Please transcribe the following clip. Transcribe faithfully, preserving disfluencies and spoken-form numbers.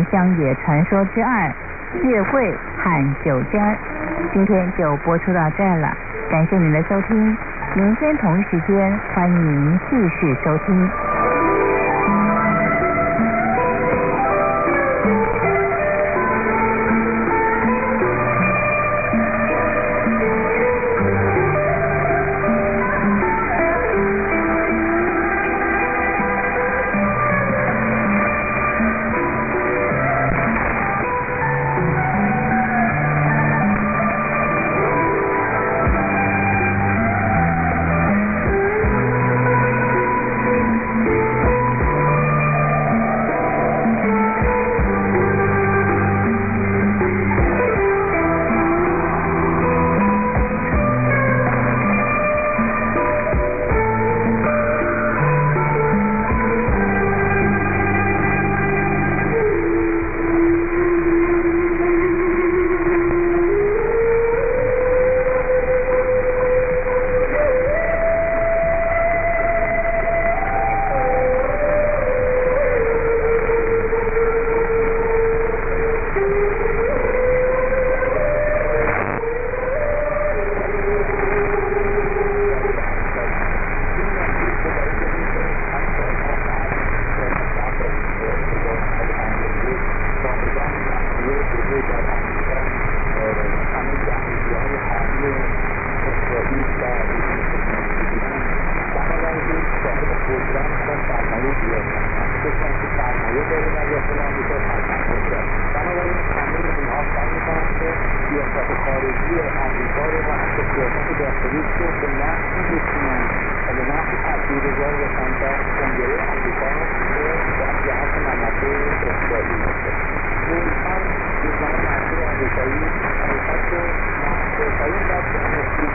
乡野传说之二，月桂和酒尖儿，今天就播出到这儿了，感谢您的收听，明天同一时间欢迎您继续收听。 Thank you.